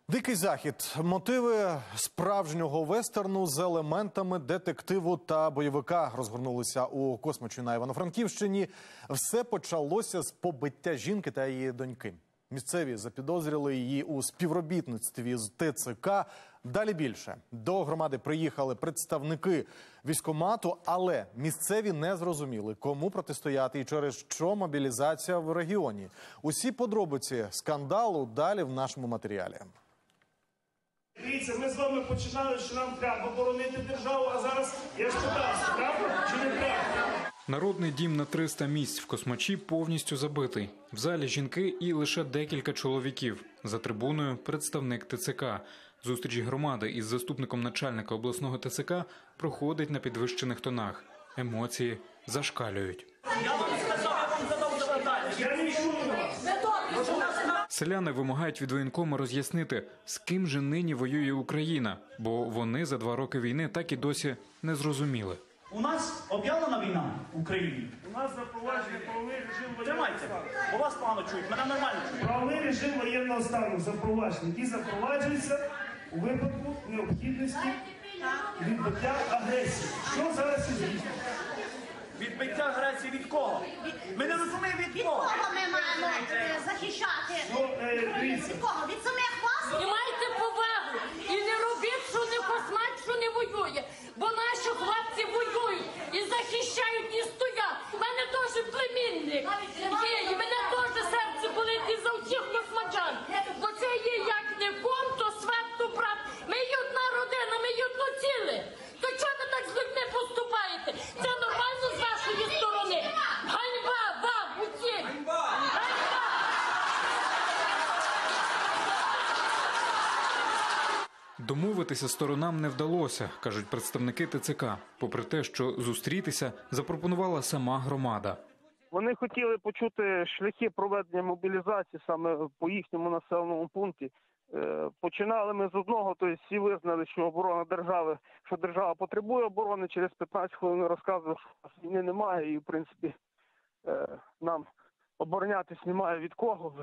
Дикий захід. Мотиви справжнього вестерну з елементами детективу та бойовика розгорнулися у Космачі на Івано-Франківщині. Все почалося з побиття жінки та її доньки. Місцеві запідозрили її у співробітництві з ТЦК. Далі більше. До громади приїхали представники військкомату, але місцеві не зрозуміли, кому протистояти і через що мобілізація в регіоні. Усі подробиці скандалу далі в нашому матеріалі. Дивіться, ми з вами починали, що нам треба боронити державу, а зараз я ж питався, правда чи не правда? Народний дім на 300 місць в Космачі повністю забитий. В залі жінки і лише декілька чоловіків. За трибуною представник ТЦК. Зустріч громади із заступником начальника обласного ТЦК проходить на підвищених тонах. Емоції зашкалюють. Я не чую вас. Селяни вимагають від воєнкома роз'яснити, з ким же нині воює Україна, бо вони за 2 роки війни так і досі не зрозуміли. У нас об'явлена війна в Україні. У нас запроваджений правовий режим воєнного Тримайте, стану. бо вас погано чують, мене нормально чують. Правовий режим воєнного стану запроваджений, який запроваджується у випадку необхідності відбиття агресії. Що зараз і здійснюється? Відбиття агресії від кого? Ми не розуміємо від кого. Кого ми маємо захищати? Дивіться. Від кого? Від самих вас? І майте повагу. І не робіть, що не Космач, що не воює. Бо наші хлопці воюють і захищають, і стоять. У мене теж племінник є, і мене теж серце болить і за всіх космачан. Бо це є як не ком, то сват, то брат. Ми є одна родина, ми є одно ціле. То чого ви так з людьми поступаєте? Це нормально з вашої сторони. Ганьба вам усім! Ганьба! Домовитися сторонам не вдалося, кажуть представники ТЦК. Попри те, що зустрітися запропонувала сама громада. Вони хотіли почути шляхи проведення мобілізації саме по їхньому населеному пункті. Починали ми з одного, тобто всі визнали, що оборона держави, що держава потребує оборони. Через 15 хвилин розказували, що війни немає і, в принципі, нам оборонятись немає від кого.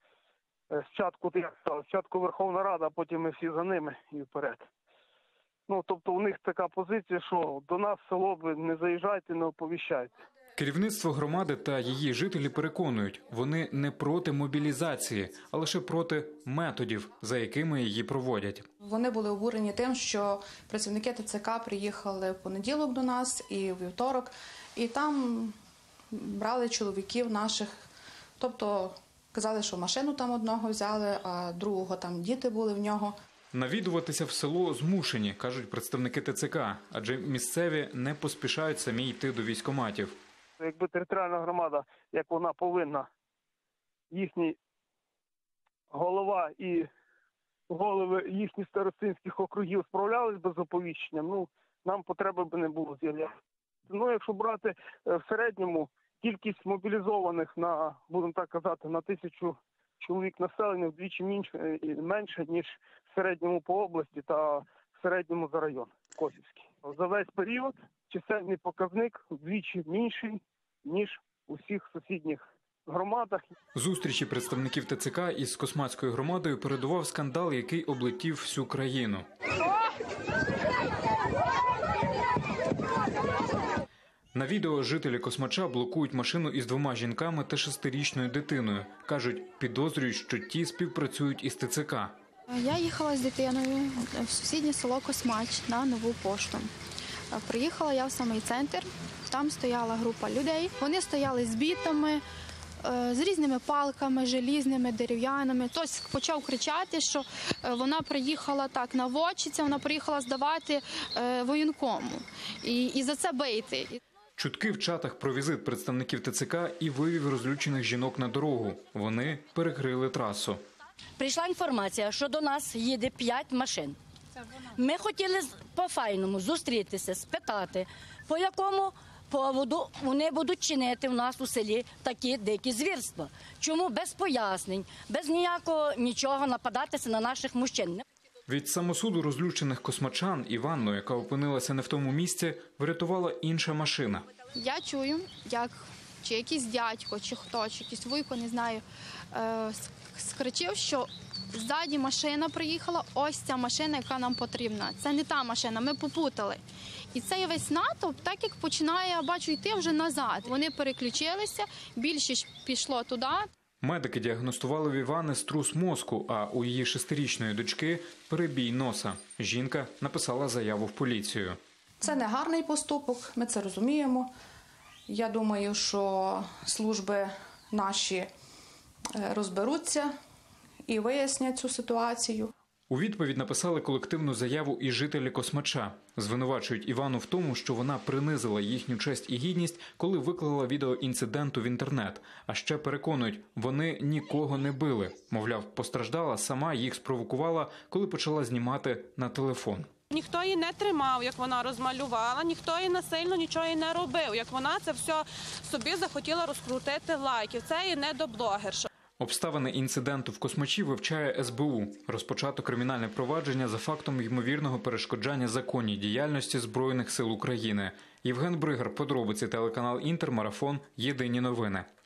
Спочатку Верховна Рада, а потім ми всі за ними і вперед. Тобто у них така позиція, що до нас в село ви не заїжджайте, не оповіщайте. Керівництво громади та її жителі переконують, вони не проти мобілізації, а лише проти методів, за якими її проводять. Вони були обурені тим, що працівники ТЦК приїхали в понеділок до нас і в вівторок, і там брали чоловіків наших, тобто казали, що машину там одного взяли, а другого там діти були в нього. Навідуватися в село змушені, кажуть представники ТЦК, адже місцеві не поспішають самі йти до військкоматів. Якби територіальна громада, як вона повинна, їхній голова і голови їхніх старостинських округів справлялись без оповіщення, нам потреби б не було з'являтися. Якщо брати в середньому кількість мобілізованих на, будемо так казати, на 1000 чоловік населення вдвічі менше, ніж в середньому по області та в середньому за район Косівський. За весь період чисельний показник вдвічі менший, ніж у всіх сусідніх громадах. Зустрічі представників ТЦК із Космацькою громадою передував скандал, який облетів всю країну. На відео жителі Космача блокують машину із 2 жінками та 6-річною дитиною. Кажуть, підозрюють, що ті співпрацюють із ТЦК. Я їхала з дитиною в сусіднє село Космач на Нову пошту. Приїхала я в самий центр, там стояла група людей. Вони стояли з бітами, з різними палками, желізними, дерев'яними. Хтось почав кричати, що вона приїхала так наводчиця, вона приїхала здавати воєнкому і за це бити. Чутки в чатах про візит представників ТЦК і вивів розлючених жінок на дорогу. Вони перекрили трасу. Прийшла інформація, що до нас їде 5 машин. Ми хотіли по-файному зустрітися, спитати, по якому поводу вони будуть чинити в нас у селі такі дикі звірства. Чому без пояснень, без ніякого нічого нападатися на наших мужчин. Від самосуду розлючених космачан Іванну, яка опинилася не в тому місці, врятувала інша машина. Я чую, як чи якийсь дядько, чи хто, чи якийсь вуйко, не знаю, скричив, що ззаді машина приїхала, ось ця машина, яка нам потрібна. Це не та машина, ми попутали. І цей весь натовп, так як починає, я бачу, йти вже назад. Вони переключилися, більшість пішло туди. Медики діагностували в Івани струс мозку, а у її 6-річної дочки – перебій носа. Жінка написала заяву в поліцію. Це не гарний поступок, ми це розуміємо. Я думаю, що служби наші розберуться і вияснять цю ситуацію. У відповідь написали колективну заяву і жителі Космача. Звинувачують Івану в тому, що вона принизила їхню честь і гідність, коли виклала відео інциденту в інтернет. А ще переконують, вони нікого не били. Мовляв, постраждала, сама їх спровокувала, коли почала знімати на телефон. Ніхто її не тримав, як вона розмалювала, ніхто їй насильно нічого їй не робив. Як вона це все собі захотіла розкрутити лайків. Це і не до блогерша. Обставини інциденту в Космачі вивчає СБУ. Розпочато кримінальне провадження за фактом ймовірного перешкоджання законній діяльності Збройних сил України. Євген Бригар, подробиці, телеканал «Інтер», марафон, єдині новини.